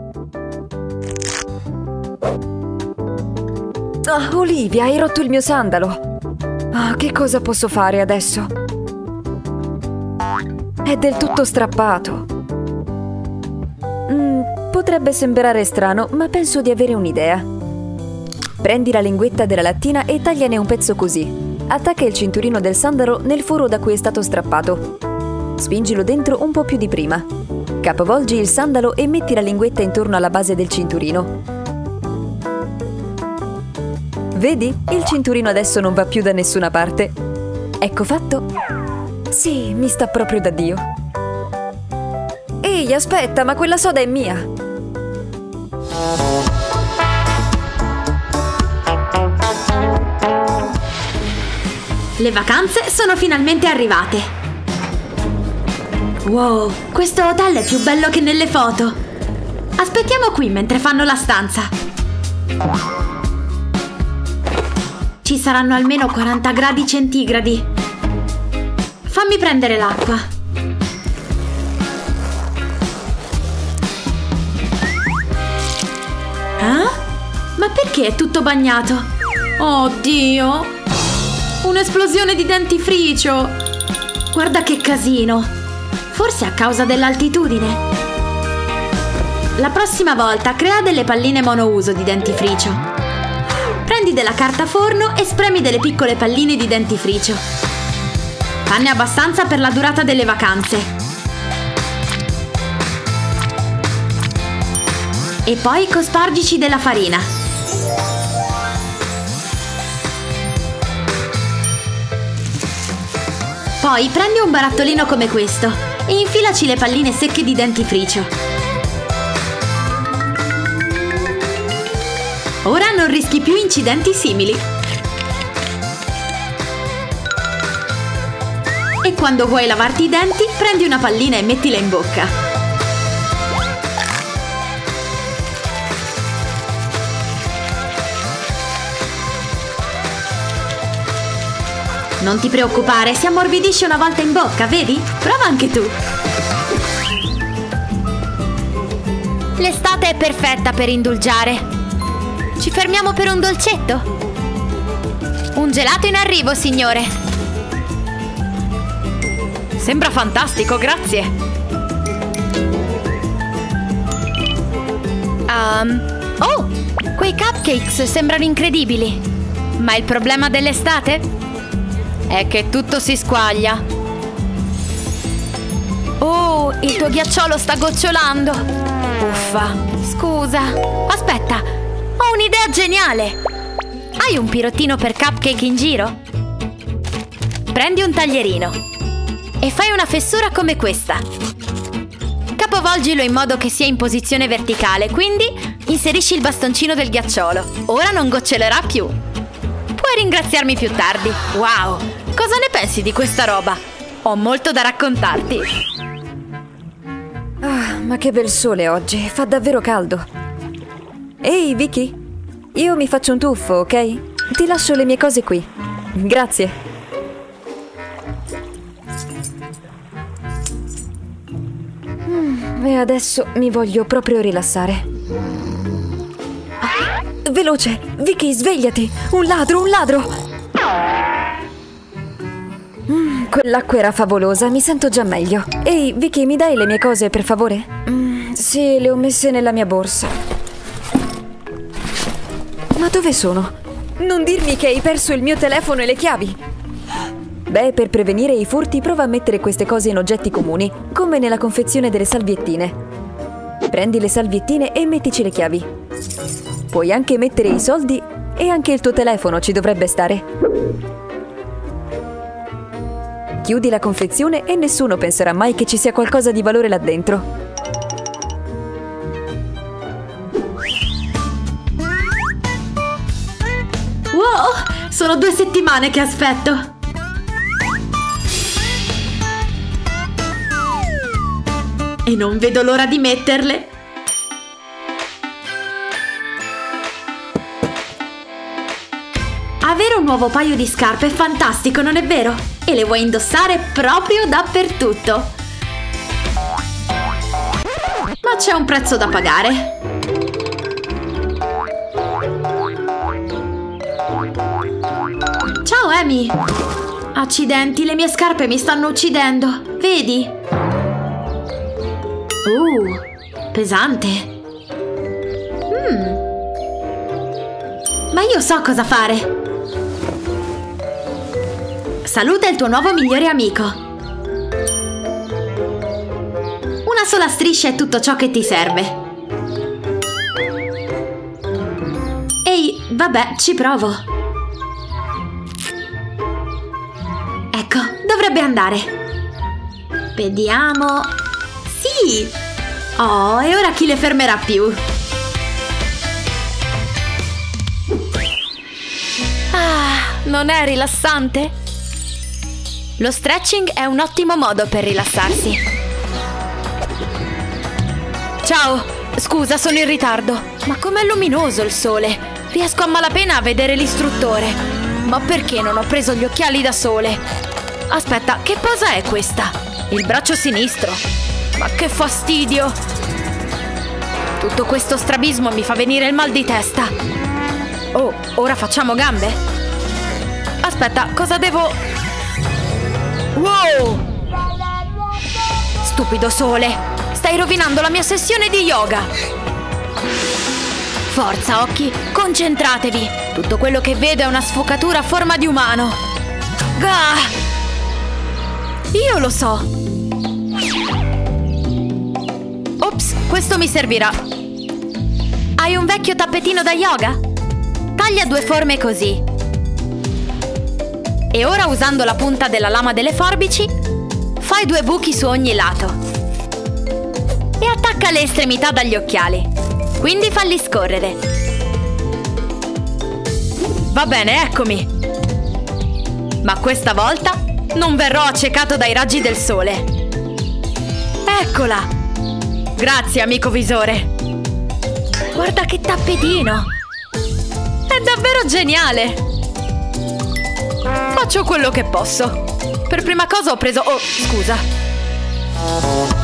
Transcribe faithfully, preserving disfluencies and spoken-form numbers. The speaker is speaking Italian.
Ah, Olivia, hai rotto il mio sandalo. Ah, che cosa posso fare adesso? È del tutto strappato. Mm, potrebbe sembrare strano, ma penso di avere un'idea. Prendi la linguetta della lattina e tagliane un pezzo così. Attacca il cinturino del sandalo nel foro da cui è stato strappato. Spingilo dentro un po' più di prima. Capovolgi il sandalo e metti la linguetta intorno alla base del cinturino. Vedi? Il cinturino adesso non va più da nessuna parte. Ecco fatto. Sì, mi sta proprio da Dio. Ehi, aspetta, ma quella soda è mia. Le vacanze sono finalmente arrivate. Wow, questo hotel è più bello che nelle foto. Aspettiamo qui mentre fanno la stanza. Ci saranno almeno quaranta gradi centigradi. Fammi prendere l'acqua. Eh? Ma perché è tutto bagnato? Oddio! Un'esplosione di dentifricio! Guarda che casino! Forse a causa dell'altitudine. La prossima volta crea delle palline monouso di dentifricio. Prendi della carta forno e spremi delle piccole palline di dentifricio. Fanne abbastanza per la durata delle vacanze. E poi cospargici della farina. Poi prendi un barattolino come questo e infilaci le palline secche di dentifricio. Ora non rischi più incidenti simili. E quando vuoi lavarti i denti, prendi una pallina e mettila in bocca. Non ti preoccupare, si ammorbidisce una volta in bocca, vedi? Prova anche tu. L'estate è perfetta per indulgiare. Ci fermiamo per un dolcetto? Un gelato in arrivo, signore. Sembra fantastico, grazie. Um, oh, quei cupcakes sembrano incredibili. Ma il problema dell'estate è che tutto si squaglia. Oh, il tuo ghiacciolo sta gocciolando. Uffa, scusa. Aspetta. Ho un'idea geniale! Hai un pirottino per cupcake in giro? Prendi un taglierino e fai una fessura come questa. Capovolgilo in modo che sia in posizione verticale, quindi inserisci il bastoncino del ghiacciolo. Ora non gocciolerà più. Puoi ringraziarmi più tardi. Wow! Cosa ne pensi di questa roba? Ho molto da raccontarti. Ah, ma che bel sole oggi, fa davvero caldo. Ehi, Vicky, io mi faccio un tuffo, ok? Ti lascio le mie cose qui. Grazie. Mm, e adesso mi voglio proprio rilassare. Ah, veloce! Vicky, svegliati! Un ladro, un ladro! Mm, quell'acqua era favolosa, mi sento già meglio. Ehi, Vicky, mi dai le mie cose, per favore? Mm, sì, le ho messe nella mia borsa. Ma dove sono? Non dirmi che hai perso il mio telefono e le chiavi! Beh, per prevenire i furti prova a mettere queste cose in oggetti comuni, come nella confezione delle salviettine. Prendi le salviettine e mettici le chiavi. Puoi anche mettere i soldi e anche il tuo telefono ci dovrebbe stare. Chiudi la confezione e nessuno penserà mai che ci sia qualcosa di valore là dentro. Wow, sono due settimane che aspetto. E non vedo l'ora di metterle. Avere un nuovo paio di scarpe è fantastico, non è vero? E le vuoi indossare proprio dappertutto. Ma c'è un prezzo da pagare. problemi? Accidenti, le mie scarpe mi stanno uccidendo. Vedi? Uh, pesante. Mm. Ma io so cosa fare. Saluta il tuo nuovo migliore amico. Una sola striscia è tutto ciò che ti serve. Ehi, vabbè, ci provo. Ecco, dovrebbe andare. Vediamo. Sì! Oh, e ora chi le fermerà più? Ah, non è rilassante? Lo stretching è un ottimo modo per rilassarsi. Ciao, scusa, sono in ritardo. Ma com'è luminoso il sole! Riesco a malapena a vedere l'istruttore. Ma perché non ho preso gli occhiali da sole? Aspetta, che posa è questa? Il braccio sinistro. Ma che fastidio! Tutto questo strabismo mi fa venire il mal di testa. Oh, ora facciamo gambe? Aspetta, cosa devo... Wow! Stupido sole! Stai rovinando la mia sessione di yoga! Forza, occhi, concentratevi! Tutto quello che vedo è una sfocatura a forma di umano! Gah! Io lo so! Ops, questo mi servirà! Hai un vecchio tappetino da yoga? Taglia due forme così. E ora, usando la punta della lama delle forbici, fai due buchi su ogni lato. E attacca le estremità dagli occhiali. Quindi falli scorrere. Va bene, eccomi. Ma questa volta non verrò accecato dai raggi del sole. Eccola! Grazie, amico visore. Guarda che tappetino! È davvero geniale! Faccio quello che posso. Per prima cosa ho preso... Oh, scusa.